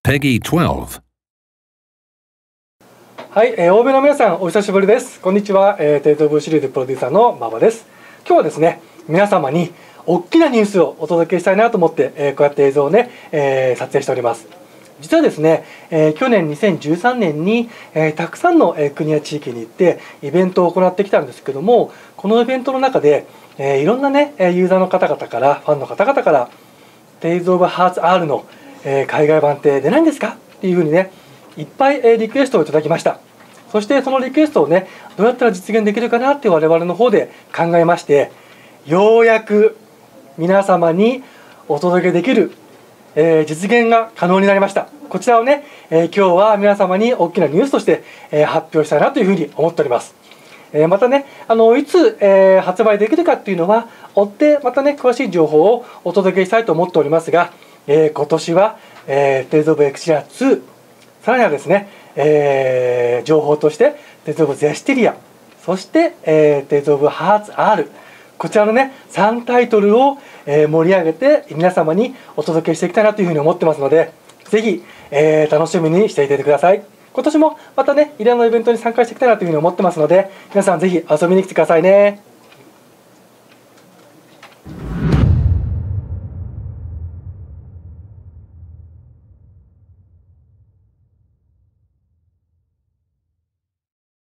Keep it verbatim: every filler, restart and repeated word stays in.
Peggy twelve. はい、えー、欧米の皆さんお久しぶりです。こんにちは、えー、テイトオブシリーズプロデューサーの馬場です。今日はですね、皆様に大きなニュースをお届けしたいなと思って、えー、こうやって映像をね、えー、撮影しております。実はですね、えー、去年にせんじゅうさんねんに、えー、たくさんの、えー、国や地域に行ってイベントを行ってきたんですけども、このイベントの中で、えー、いろんなねユーザーの方々からファンの方々から「Tales of Hearts R の、えー、海外版って出ないんですか?」っていうふうにねいっぱい、えー、リクエストをいただきました。そしてそのリクエストをねどうやったら実現できるかなって我々の方で考えまして、ようやく皆様にお届けできる、えー、実現が可能になりました。こちらをね、えー、今日は皆様に大きなニュースとして、えー、発表したいなというふうに思っております。えー、またねあのいつ、えー、発売できるかっていうのは追ってまたね詳しい情報をお届けしたいと思っておりますが、えー、今年は、えー、Tales of Exilia ツー、さらにはですね、えー、情報として Tales of Zestiria、 そして、えー、Tales of Hearts R、 こちらのねさんタイトルを、えー、盛り上げて皆様にお届けしていきたいなというふうに思ってますので、ぜひ、えー、楽しみにしていてください。今年もまたねいろんなイベントに参加していきたいなというふうに思ってますので、皆さんぜひ遊びに来てくださいね。